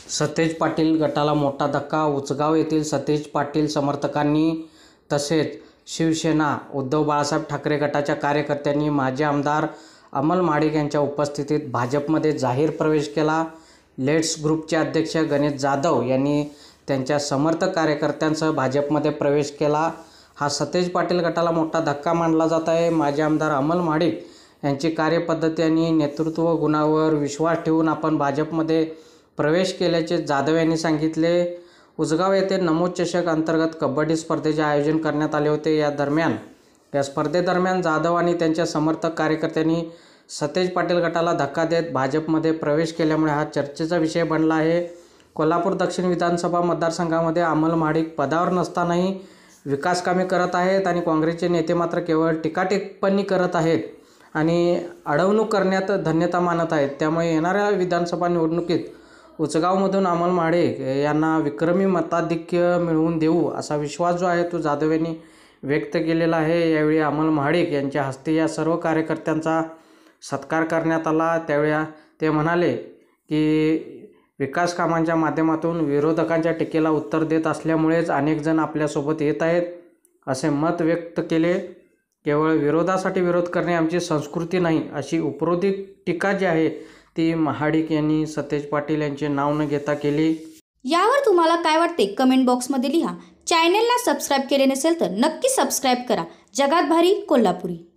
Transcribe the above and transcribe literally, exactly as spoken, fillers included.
सतेज पाटील गटाला मोठा धक्का. उचगाव येथील सतेज पाटील समर्थकांनी तसेच शिवसेना उद्धव बाळासाहेब ठाकरे गटाच्या कार्यकर्त्यांनी माजी आमदार अमल महाडिक यांच्या उपस्थितीत भाजपमध्ये जाहीर प्रवेश केला. लेट्स ग्रुपचे अध्यक्ष गणेश जाधव यांनी त्यांच्या समर्थक कार्यकर्त्यांसह भाजपमध्ये प्रवेश केला. हा सतेज पाटील गटाला मोठा धक्का मानला जात आहे. माजी आमदार अमल महाडिक यांची कार्यपद्धती आणि नेतृत्व गुणावर विश्वास ठेवून आपण भाजपमध्ये प्रवेश केल्याचे जाधव यांनी सांगितले. उचगाव येथे नमोद चषक अंतर्गत कबड्डी स्पर्धेचे आयोजन करण्यात आले होते. या दरम्यान या स्पर्धेदरम्यान जाधव आणि त्यांच्या समर्थक कार्यकर्त्यांनी सतेज पाटील गटाला धक्का देत भाजपमध्ये प्रवेश केल्यामुळे हा चर्चेचा विषय बनला आहे. कोल्हापूर दक्षिण विधानसभा मतदारसंघामध्ये अमल महाडिक पदावर नसतानाही विकास कामे करत आहेत आणि काँग्रेसचे नेते मात्र केवळ टीकाटिप्पणी करत आहेत आणि अडवणूक करण्यात धन्यता मानत आहेत. त्यामुळे येणाऱ्या विधानसभा निवडणुकीत उचगावमधून अमल महाडिक यांना विक्रमी मताधिक्य मिळवून देऊ असा विश्वास जो आहे तो जाधव यांनी व्यक्त केलेला आहे. यावेळी अमल महाडिक यांच्या हस्ते या सर्व कार्यकर्त्यांचा सत्कार करण्यात आला. त्यावेळी ते म्हणाले की विकास कामांच्या माध्यमातून विरोधकांच्या टीकेला उत्तर देत असल्यामुळेच अनेक जण आपल्यासोबत येत आहेत असे मत व्यक्त केले. केवळ विरोधासाठी विरोध करणे आमची संस्कृती नाही अशी उपरोधिक टीका जी आहे ती महाडिक यांनी सतेज पाटील यांचे नाव न घेता केली. यावर तुम्हाला काय वाटते कमेंट बॉक्समध्ये लिहा. चॅनलला सबस्क्राईब केले नसेल तर नक्की सबस्क्राईब करा. जगात भारी कोल्हापुरी.